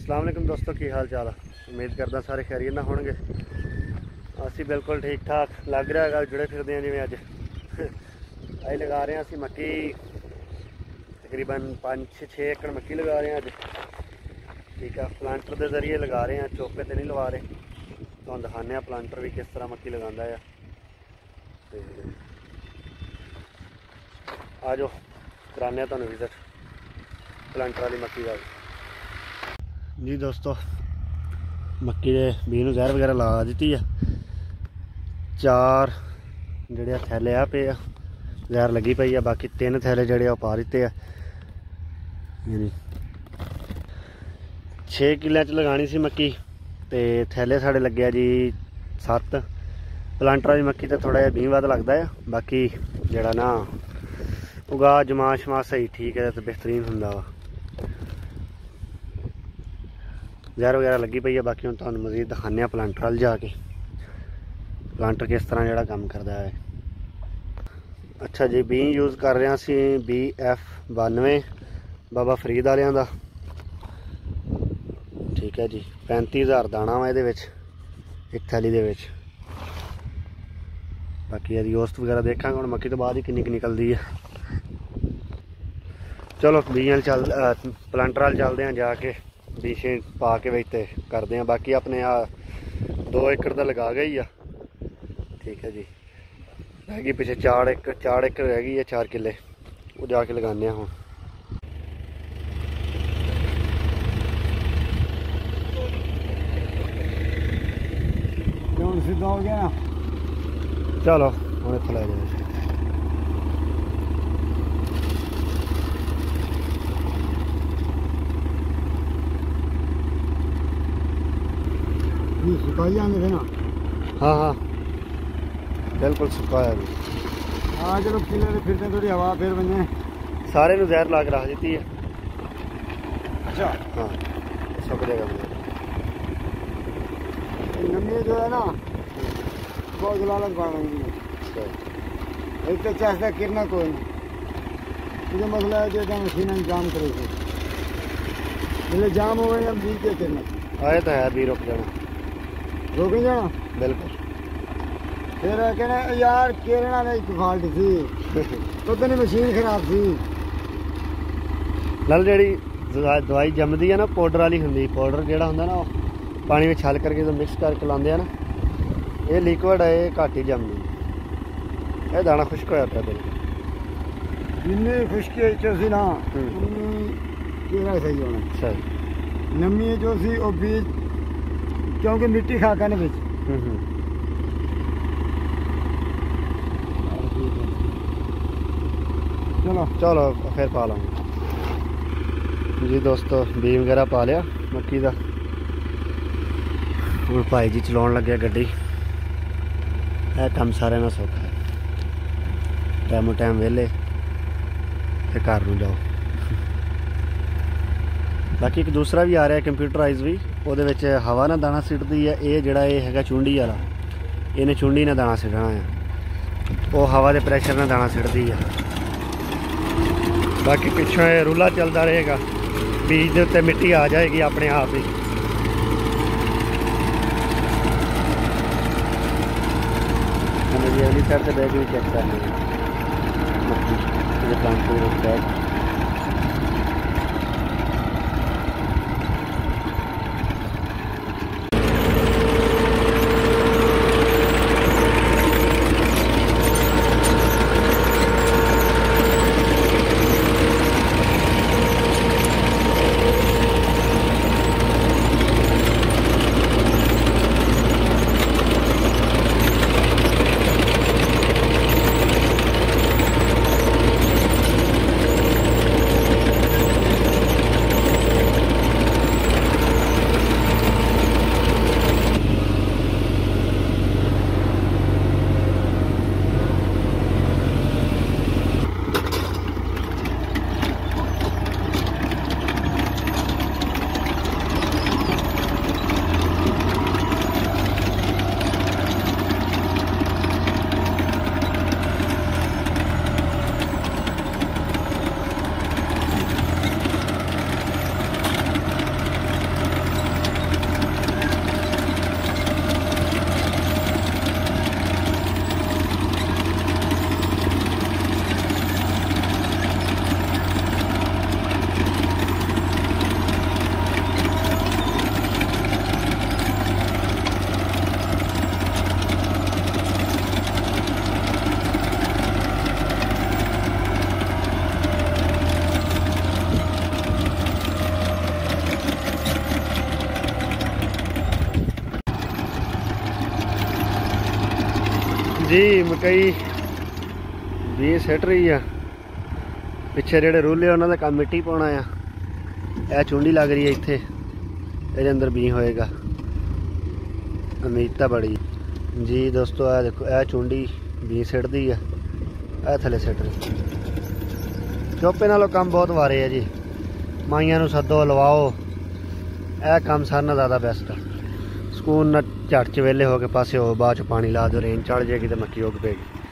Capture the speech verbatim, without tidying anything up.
अस्सलाम वालेकुम दोस्तों, की हाल चाल है। उम्मीद करदा सारे खैरियत ना होणगे। असी बिल्कुल ठीक ठाक लग रहा है, जुड़े फिरदे हैं जिवें अज अज लगा रहे हैं असी मक्की। तकरीबन पाँच छे एकड़ मक्की लगा रहे हैं अज। ठीक है, प्लांटर के जरिए लगा रहे हैं, चौके तो नहीं लगा रहे। तो दिखाने प्लांटर भी किस तरह मक्की लगाता है। आ जाओ कराने तुहानू विजिट प्लांटर वाली मक्की का जी। दोस्तों मक्की के बीज नूं जहर वगैरह ला दी है। चार जिहड़े थैले आ पे जहर लगी पई है, बाकी तीन थैले जिहड़े पा दिते है। यानी छे किले च लगानी सी मक्की, तो थैले साढ़े लगे जी सत्त। प्लांटर वाली मक्की तो थोड़ा जिहा बीह वध लगता है, बाकी जिहड़ा ना उगा जमा शमा सही ठीक है तो बेहतरीन हुंदा वा। जहर वगैरह लगी पई है। बाकी हम तुहानू मजीद दिखाने प्लांटर वाल जाके प्लांटर किस तरह जिहड़ा काम करता है। अच्छा जी, बी यूज़ कर रहे हैं बी एफ बानवे बाबा फरीद वालियां दा। ठीक है जी, पैंती हज़ार दाना वा इहदे विच एक थैली दे विच। बाकी यदि औसत वगैरह देखा हुण मक्की तो बाद ही किन्नी निकलती है। चलो बीज चल प्लांटर वाल चलते हैं, जाके बीशे पा के बच्चे करते हैं। बाकी अपने आ दो एकड़ का लगा गई आ। ठीक है जी, रह गई पिछले चार एकड़ चार एकड़ रह गई है, चार किले वो जाके लगाने हूँ। सीधा हो गया, चलो हम इतना लै जाए। सुकाई आने थे ना। हाँ हाँ बिल्कुल सुकाया भी। हाँ चलो किले फिरते थोड़ी हवा फिर बने सारे नू जहर ला के रख दी है। अच्छा हाँ सुक जाएगा नमी जो है ना बहुत जलालत पाएंगी। एक तो चाहता किरना कोई नहीं, मसला है जो मशीन जाम करे जाम हो गए बीज के किरना आए तो है भी रुक जाना रुक जाना बिल्कुल। फिर कहना यार केरना में एक फॉल्ट थी तो तेरी मशीन खराब थी। नाल जी दवाई जमदी है ना पाउडर वाली होंगी, पाउडर जो होंगे ना पानी में छल करके तो मिक्स करके लाते हैं ना, ये लिक्विड है, ये घट ही जमदी। ये दाना खुश्क होया पिया बिल्कुल जिन्नी खुश्की ना केरा सही होना। सही नमी जो सी वो बीज क्योंकि मिट्टी खा कर बिच चलो चलो फिर पा लाऊंगा जी। दोस्तों बीज वगैरह पा लिया मक्की का। हुण भाई जी चलाउण लगे गड्डी। यह काम सारे ना सौखा है, टाइमों टाइम वेले ते घर नूं जाओ। बाकी एक दूसरा भी आ रहा है कंप्यूटराइज भी, वो हवा ना दाना सिटती है। ये जोड़ा ये है चुंडी वाला, इन्हें चुंडी ने दाना सिटना है, वो हवा के प्रैशर ने दाना सिटती है। बाकी पिछों ये रूला चलता रहेगा, बीज के उत्ते मिट्टी आ जाएगी अपने आप ही। हमें अगली साइड से बैग भी चेक करनी है प्लांट। जी मकई भी सिट रही है पिछे जेडे रूले उन्होंने काम मिट्टी पाना आ यह चुंडी लग रही है इत्थे ये अंदर भी होएगा अमीरता बड़ी जी दोस्तों आ देखो यह चुंडी भी सिटदी है यह थले सिट रही चोपे नालों काम बहुत वारे है जी माइया सदो लवाओ यह काम सारे नाल ज़्यादा बेस्ट है ਸਕੂਨ ਨਾਲ ਝੱਟ ਚ ਵੇਲੇ ਹੋ ਕੇ ਪਾਸੇ ਹੋ ਬਾਅਦ ਚ ਪਾਣੀ ਲਾ ਦਿਓ ਰੇਨ ਚੜ ਜਾਏਗੀ ਤੇ ਮੱਕੀ ਉੱਗ ਪਏਗੀ।